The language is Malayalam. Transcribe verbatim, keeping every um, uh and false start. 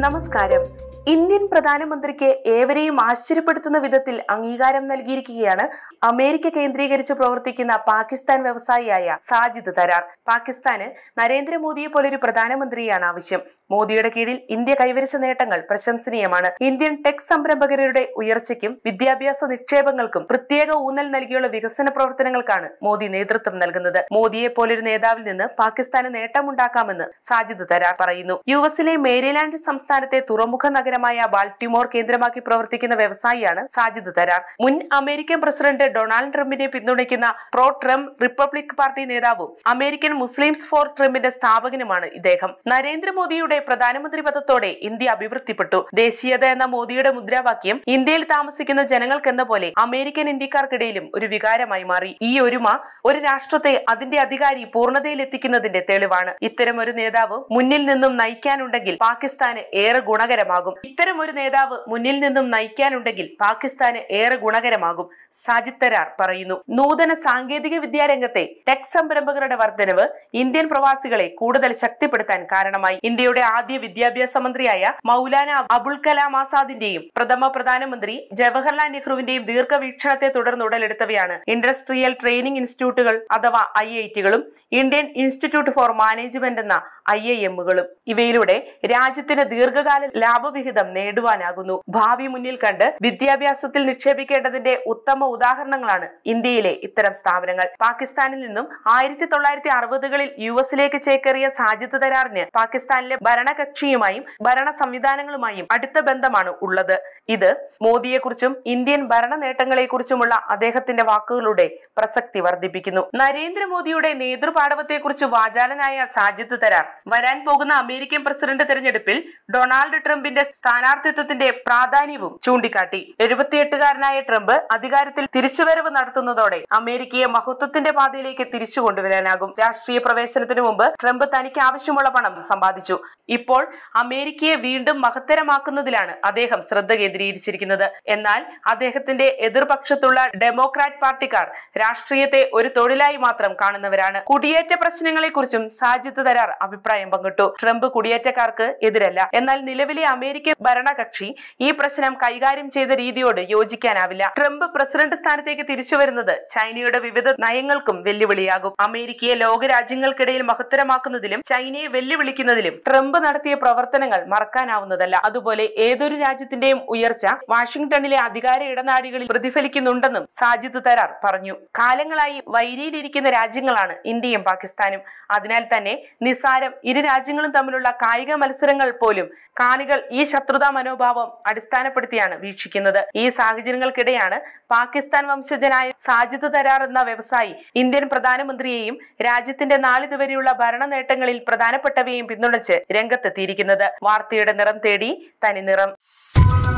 നമസ്കാരം. ഇന്ത്യൻ പ്രധാനമന്ത്രിക്ക് ഏവരെയും ആശ്ചര്യപ്പെടുത്തുന്ന വിധത്തിൽ അംഗീകാരം നൽകിയിരിക്കുകയാണ് അമേരിക്ക കേന്ദ്രീകരിച്ച് പ്രവർത്തിക്കുന്ന പാകിസ്ഥാൻ വ്യവസായിയായ സാജിദ് തരാർ. പാകിസ്ഥാന് നരേന്ദ്രമോദിയെ പോലൊരു പ്രധാനമന്ത്രിയാണ് ആവശ്യം. മോദിയുടെ കീഴിൽ ഇന്ത്യ കൈവരിച്ച നേട്ടങ്ങൾ പ്രശംസനീയമാണ്. ഇന്ത്യൻ ടെക് സംരംഭകരുടെ ഉയർച്ചയ്ക്കും വിദ്യാഭ്യാസ നിക്ഷേപങ്ങൾക്കും പ്രത്യേക ഊന്നൽ നൽകിയുള്ള വികസന പ്രവർത്തനങ്ങൾക്കാണ് മോദി നേതൃത്വം നൽകുന്നത്. മോദിയെ പോലൊരു നേതാവിൽ നിന്ന് പാകിസ്ഥാന് നേട്ടമുണ്ടാക്കാമെന്ന് സാജിദ് തരാർ പറയുന്നു. യു എസിലെ മേരിലാൻഡ് സംസ്ഥാനത്തെ തുറമുഖ നഗരമായ ബാൾട്ടിമോർ കേന്ദ്രമാക്കി പ്രവർത്തിക്കുന്ന വ്യവസായിയാണ് സാജിദ് തരാർ. മുൻ അമേരിക്കൻ പ്രസിഡന്റ് ഡൊണാൾഡ് ട്രംപിനെ പിന്തുണയ്ക്കുന്ന പ്രോ ട്രംപ് റിപ്പബ്ലിക് പാർട്ടി നേതാവും അമേരിക്കൻ മുസ്ലിംസ് ഫോർ ട്രംപിന്റെ സ്ഥാപകനുമാണ് ഇദ്ദേഹം. നരേന്ദ്രമോദിയുടെ പ്രധാനമന്ത്രി പദത്തോടെ ഇന്ത്യ അഭിവൃദ്ധിപ്പെട്ടു. ദേശീയത എന്ന മോദിയുടെ മുദ്രാവാക്യം ഇന്ത്യയിൽ താമസിക്കുന്ന ജനങ്ങൾക്കെന്ന പോലെ അമേരിക്കൻ ഇന്ത്യക്കാർക്കിടയിലും ഒരു വികാരമായി മാറി. ഈ ഒരുമ ഒരു രാഷ്ട്രത്തെ അതിന്റെ അധികാരി പൂർണ്ണതയിൽ എത്തിക്കുന്നതിന്റെ തെളിവാണ്. ഇത്തരം ഒരു നേതാവ് മുന്നിൽ നിന്നും നയിക്കാനുണ്ടെങ്കിൽ പാകിസ്ഥാന് ഏറെ ഗുണകരമാകും. ഇത്തരം ഒരു നേതാവ് മുന്നിൽ നിന്നും നയിക്കാനുണ്ടെങ്കിൽ പാകിസ്ഥാന് ഏറെ ഗുണകരമാകും സാജിദ് തരാർ പറയുന്നു. നൂതന സാങ്കേതിക വിദ്യാരംഗത്തെ ടെക് സംരംഭകരുടെ വർധനവ് ഇന്ത്യൻ പ്രവാസികളെ കൂടുതൽ ശക്തിപ്പെടുത്താൻ കാരണമായി. ഇന്ത്യയുടെ ആദ്യ വിദ്യാഭ്യാസ മന്ത്രിയായ മൗലാന അബുൽ കലാം ആസാദിന്റെയും പ്രഥമ പ്രധാനമന്ത്രി ജവഹർലാൽ നെഹ്റുവിന്റെയും ദീർഘവീക്ഷണത്തെ തുടർന്ന് ഉടലെടുത്തവയാണ് ഇൻഡസ്ട്രിയൽ ട്രെയിനിംഗ് ഇൻസ്റ്റിറ്റ്യൂട്ടുകൾ അഥവാ ഐ ഐ ടികളും ഇന്ത്യൻ ഇൻസ്റ്റിറ്റ്യൂട്ട് ഫോർ മാനേജ്മെന്റ് എന്ന ഐ ഐ എമ്മുകളും. ഇവയിലൂടെ രാജ്യത്തിന് ദീർഘകാല ലാഭവിഹിതം നേടുവാനാകുന്നു. ഭാവി മുന്നിൽ കണ്ട് വിദ്യാഭ്യാസത്തിൽ നിക്ഷേപിക്കേണ്ടതിന്റെ ഉത്തമ ഉദാഹരണങ്ങളാണ് ഇന്ത്യയിലെ ഇത്തരം സ്ഥാപനങ്ങൾ. പാകിസ്ഥാനിൽ നിന്നും ആയിരത്തി തൊള്ളായിരത്തി അറുപതുകളിൽ യു എസിലേക്ക് ചേക്കേറിയ സാജിദ് തരാറിന് പാകിസ്ഥാനിലെ ഭരണകക്ഷിയുമായും ഭരണ സംവിധാനങ്ങളുമായും അടുത്ത ബന്ധമാണ് ഉള്ളത്. ഇത് മോദിയെക്കുറിച്ചും ഇന്ത്യൻ ഭരണ നേട്ടങ്ങളെക്കുറിച്ചുമുള്ള അദ്ദേഹത്തിന്റെ വാക്കുകളുടെ പ്രസക്തി വർദ്ധിപ്പിക്കുന്നു. നരേന്ദ്രമോദിയുടെ നേതൃപാടവത്തെക്കുറിച്ച് വാചാലനായ സാജിദ് തരാർ വരാൻ പോകുന്ന അമേരിക്കൻ പ്രസിഡന്റ് തെരഞ്ഞെടുപ്പിൽ ഡൊണാൾഡ് ട്രംപിന്റെ സ്ഥാനാർത്ഥിത്വത്തിന്റെ പ്രാധാന്യവും ചൂണ്ടിക്കാട്ടി. എഴുപത്തിയെട്ടുകാരനായ ട്രംപ് അധികാരത്തിൽ തിരിച്ചുവരവ് നടത്തുന്നതോടെ അമേരിക്കയെ മഹത്വത്തിന്റെ പാതയിലേക്ക് തിരിച്ചു കൊണ്ടുവരാനാകും. രാഷ്ട്രീയ പ്രവേശനത്തിനു മുമ്പ് ട്രംപ് തനിക്ക് ആവശ്യമുള്ള പണം സമ്പാദിച്ചു. ഇപ്പോൾ അമേരിക്കയെ വീണ്ടും മഹത്തരമാക്കുന്നതിലാണ് അദ്ദേഹം ശ്രദ്ധ കേന്ദ്രീകരിച്ചിരിക്കുന്നത്. എന്നാൽ അദ്ദേഹത്തിന്റെ എതിർപക്ഷത്തുള്ള ഡെമോക്രാറ്റ് പാർട്ടിക്കാർ രാഷ്ട്രീയത്തെ ഒരു തൊഴിലായി മാത്രം കാണുന്നവരാണ്. കുടിയേറ്റ പ്രശ്നങ്ങളെ കുറിച്ചും സാജിദ് തരാർ അഭിപ്രായം പങ്കിട്ടു. ട്രംപ് കുടിയേറ്റക്കാർക്ക് എതിരല്ല. എന്നാൽ നിലവിലെ അമേരിക്കൻ ഭരണകക്ഷി ഈ പ്രശ്നം കൈകാര്യം ചെയ്ത രീതിയോട് യോജിക്കാനാവില്ല. ട്രംപ് പ്രസിഡന്റ് സ്ഥാനത്തേക്ക് തിരിച്ചു വരുന്നത് ചൈനയുടെ വിവിധ നയങ്ങൾക്കും വെല്ലുവിളിയാകും. അമേരിക്കയെ ലോകരാജ്യങ്ങൾക്കിടയിൽ മഹത്തരമാക്കുന്നതിലും ചൈനയെ വെല്ലുവിളിക്കുന്നതിലും ട്രംപ് നടത്തിയ പ്രവർത്തനങ്ങൾ മറക്കാനാവുന്നതല്ല. അതുപോലെ ഏതൊരു രാജ്യത്തിന്റെയും ഉയർച്ച വാഷിംഗ്ടണിലെ അധികാര ഇടനാഴികളിൽ പ്രതിഫലിക്കുന്നുണ്ടെന്നും സാജിദ് തരാർ പറഞ്ഞു. കാലങ്ങളായി വൈരിയിലിരിക്കുന്ന രാജ്യങ്ങളാണ് ഇന്ത്യയും പാകിസ്ഥാനും. അതിനാൽ തന്നെ നിസ്സാരം ഇരു രാജ്യങ്ങളും തമ്മിലുള്ള കായിക മത്സരങ്ങൾ പോലും കാണികൾ ഈ ശത്രുതാ മനോഭാവം അടിസ്ഥാനപ്പെടുത്തിയാണ് വീക്ഷിക്കുന്നത്. ഈ സാഹചര്യങ്ങൾക്കിടെയാണ് പാകിസ്ഥാൻ വംശജനായ സാജിദ് തരാർ എന്ന വ്യവസായി ഇന്ത്യൻ പ്രധാനമന്ത്രിയെയും രാജ്യത്തിന്റെ നാളിതുവരെയുള്ള ഭരണ നേട്ടങ്ങളിൽ പ്രധാനപ്പെട്ടവയെയും പിന്തുണച്ച് രംഗത്തെത്തിയിരിക്കുന്നത്. വാർത്തയുടെ നിറം തേടി തനി നിറം.